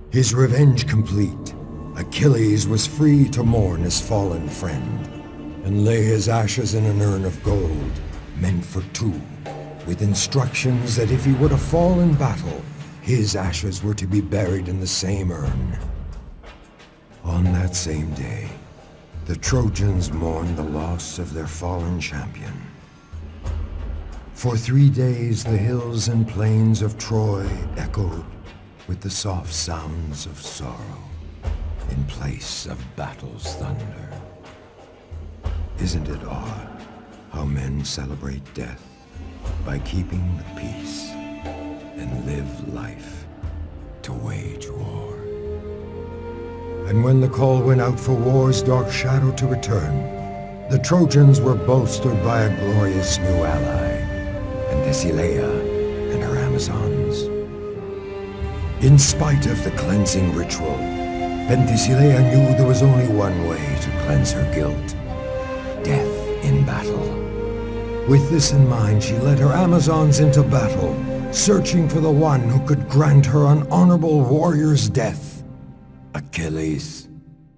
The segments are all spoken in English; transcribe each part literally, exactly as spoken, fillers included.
His revenge complete, Achilles was free to mourn his fallen friend, and lay his ashes in an urn of gold, meant for two, with instructions that if he were to fall in battle, his ashes were to be buried in the same urn. On that same day, the Trojans mourned the loss of their fallen champion. For three days the hills and plains of Troy echoed with the soft sounds of sorrow in place of battle's thunder. Isn't it odd how men celebrate death by keeping the peace and live life to wage war? And when the call went out for war's dark shadow to return, the Trojans were bolstered by a glorious new ally, Penthesilea and her Amazons. In spite of the cleansing ritual, Penthesilea knew there was only one way to cleanse her guilt: death in battle. With this in mind, she led her Amazons into battle, searching for the one who could grant her an honorable warrior's death: Achilles.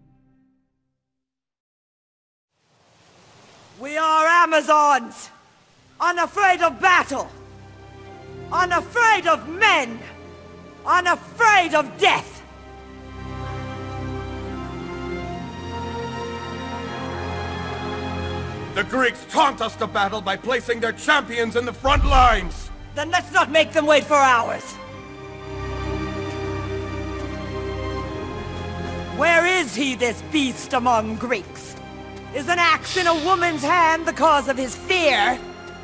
We are Amazons, unafraid of battle, unafraid of men, unafraid of death. The Greeks taunt us to battle by placing their champions in the front lines! Then let's not make them wait for hours! Where is he, this beast among Greeks? Is an axe in a woman's hand the cause of his fear?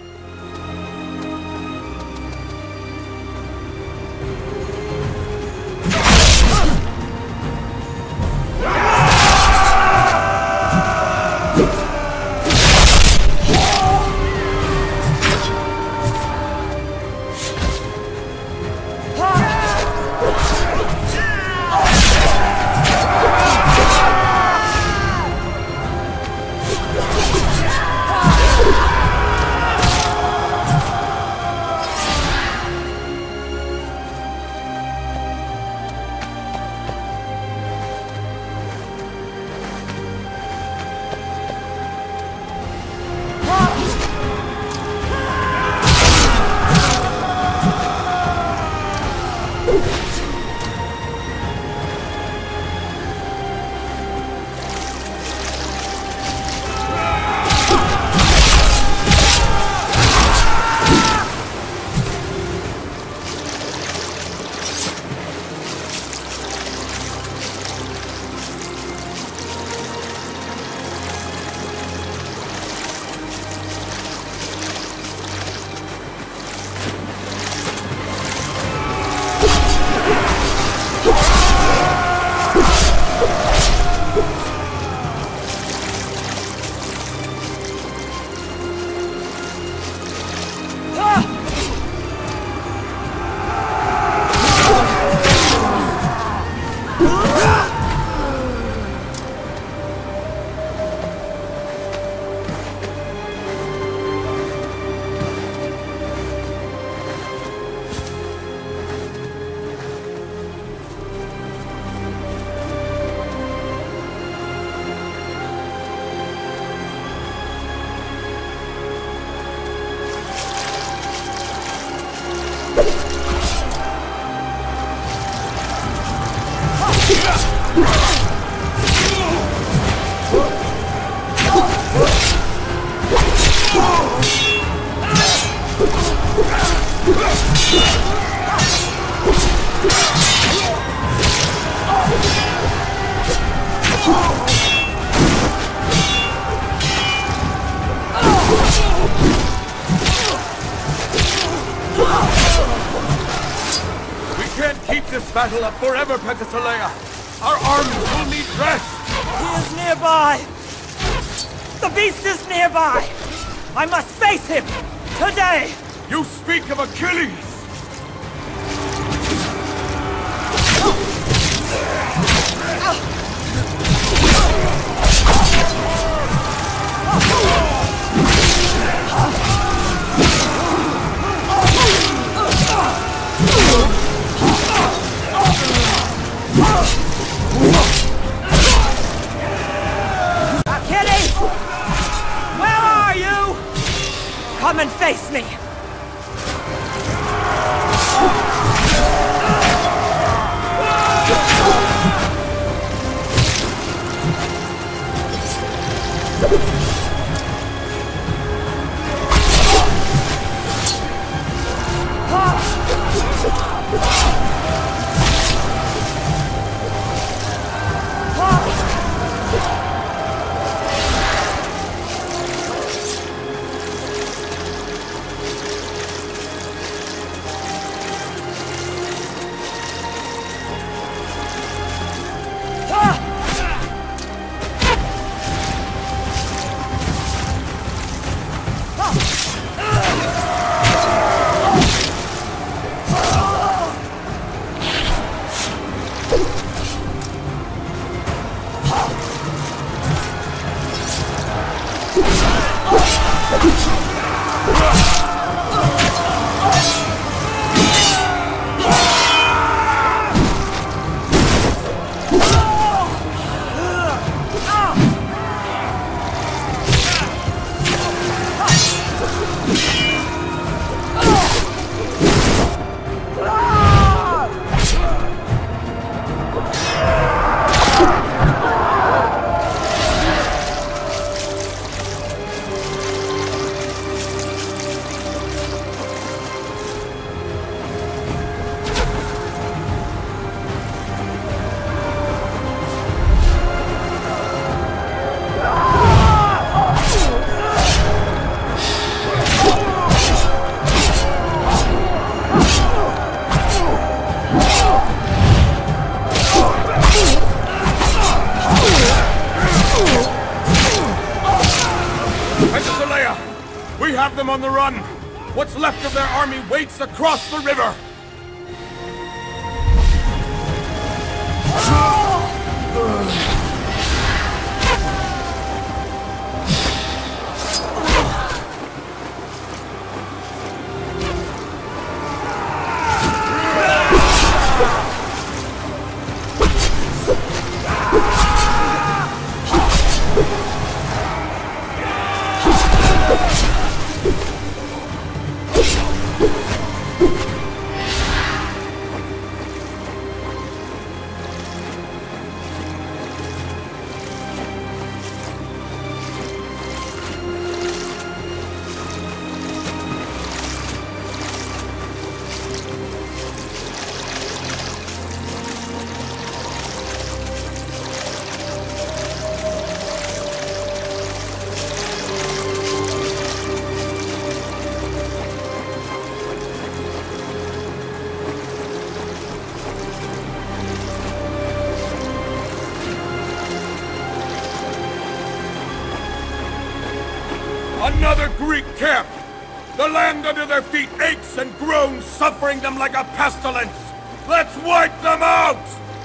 Battle up forever, Penthesilea! Our armies will need rest! He is nearby! The beast is nearby! I must face him! Today! You speak of Achilles! and face me! We have them on the run! What's left of their army waits across the river! Another Greek camp! The land under their feet aches and groans, suffering them like a pestilence! Let's wipe them out!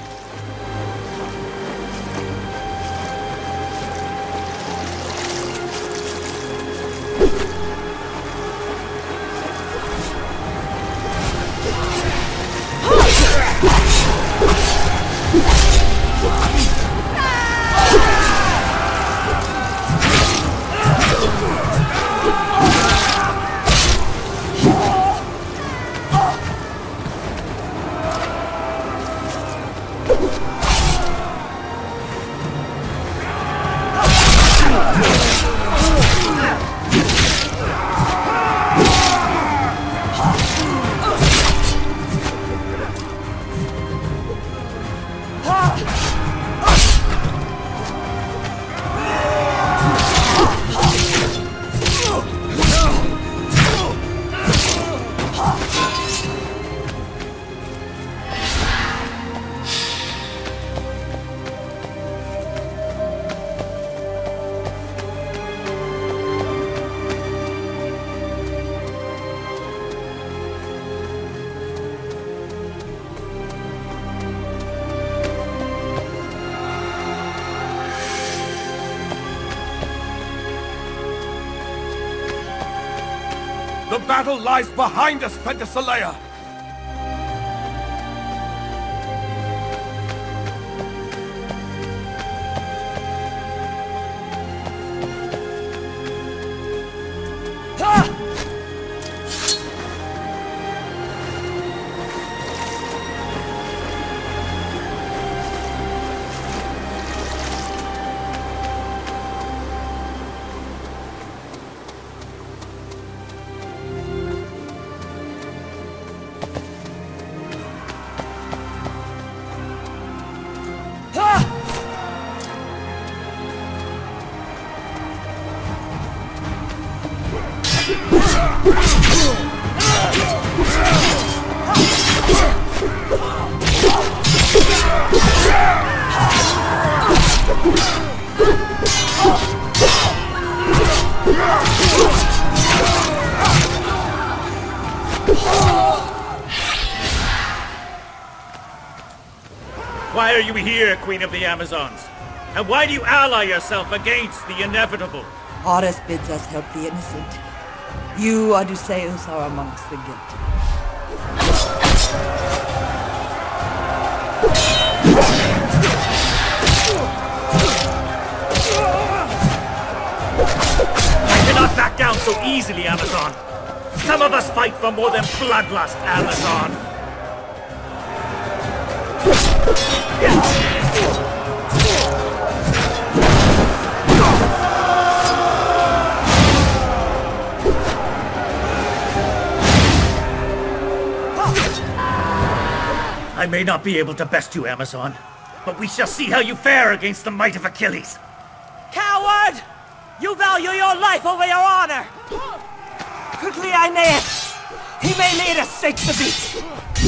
The battle lies behind us, Penthesilea! Ah! Why are you here, Queen of the Amazons? And why do you ally yourself against the inevitable? Horus bids us help the innocent. You, Odysseus, are amongst the guilty. I cannot back down so easily, Amazon. Some of us fight for more than bloodlust, Amazon. I may not be able to best you, Amazon, but we shall see how you fare against the might of Achilles. Coward! You value your life over your honor! Quickly, Aeneas! He may lead us straight to the beast!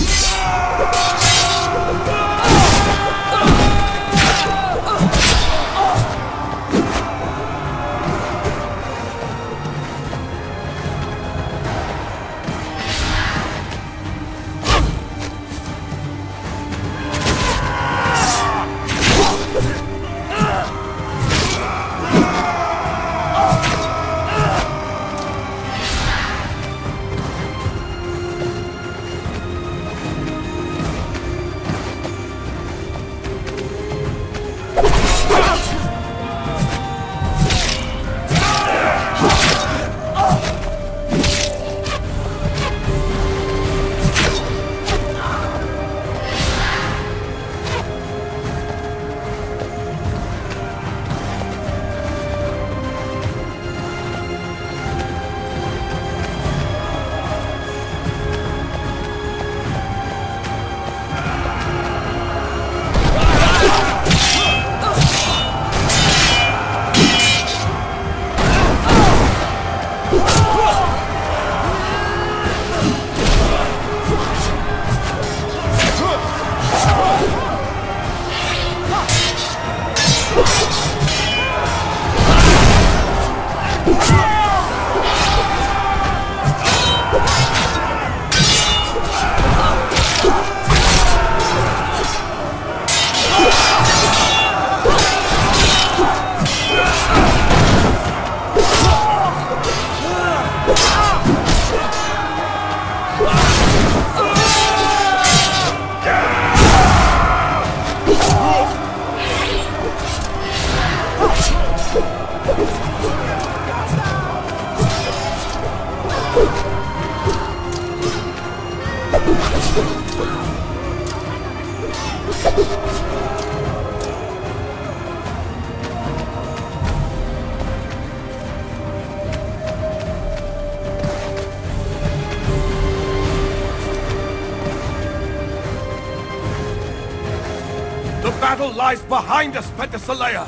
The battle lies behind us, Penthesilea!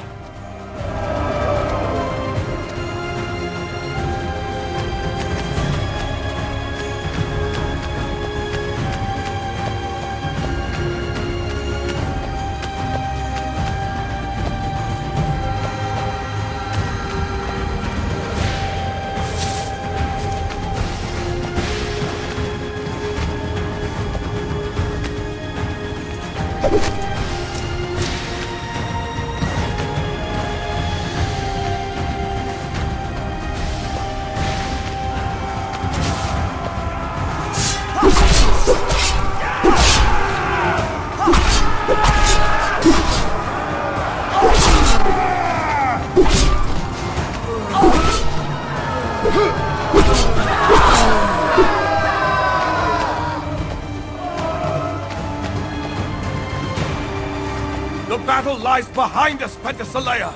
The battle lies behind us, Penthesilea!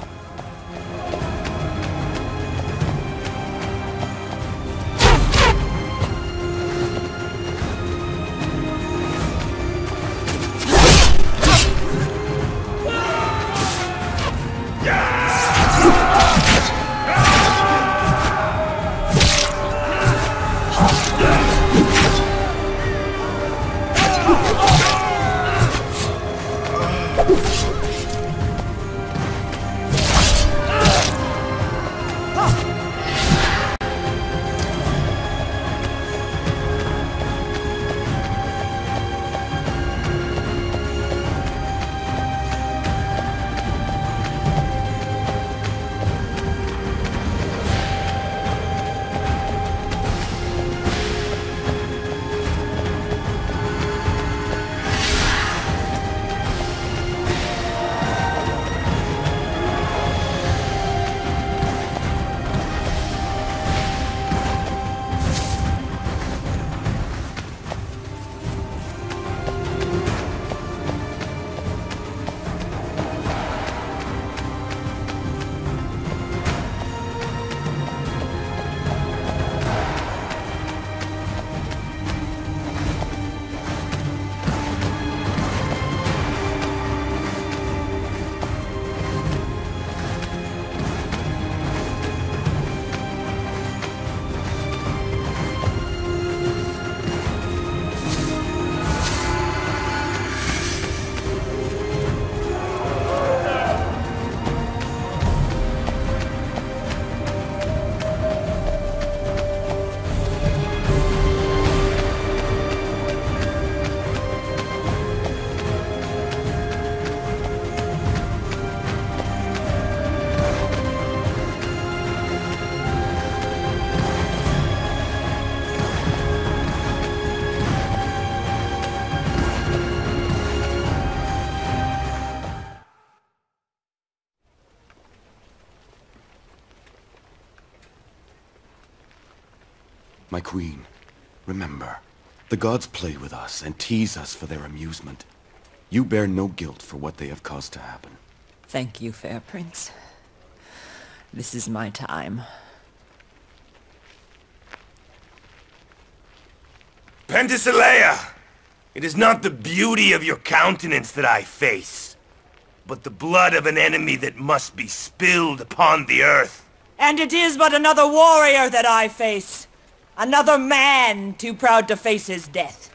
My queen, remember, the gods play with us and tease us for their amusement. You bear no guilt for what they have caused to happen. Thank you, fair prince. This is my time. Penthesilea! It is not the beauty of your countenance that I face, but the blood of an enemy that must be spilled upon the earth. And it is but another warrior that I face. Another man too proud to face his death.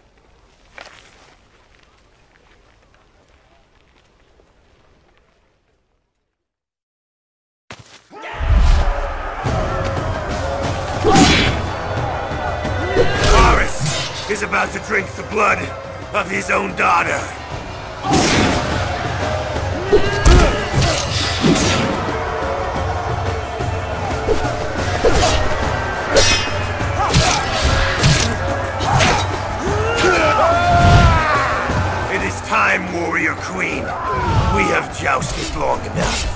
Varus is about to drink the blood of his own daughter. It is time, warrior queen. We have jousted long enough.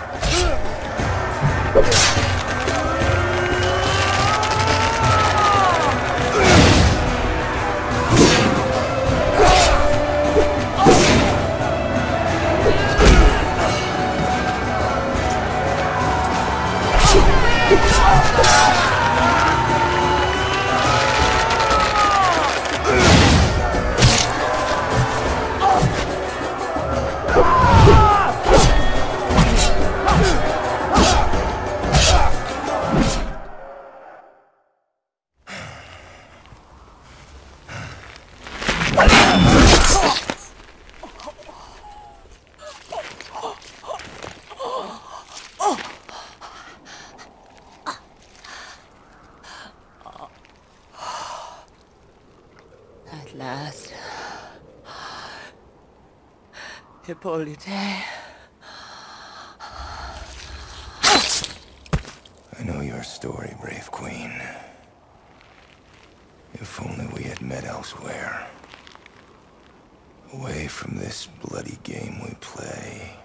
At last. Hippolyte. I know your story, brave queen. If only we had met elsewhere. Away from this bloody game we play.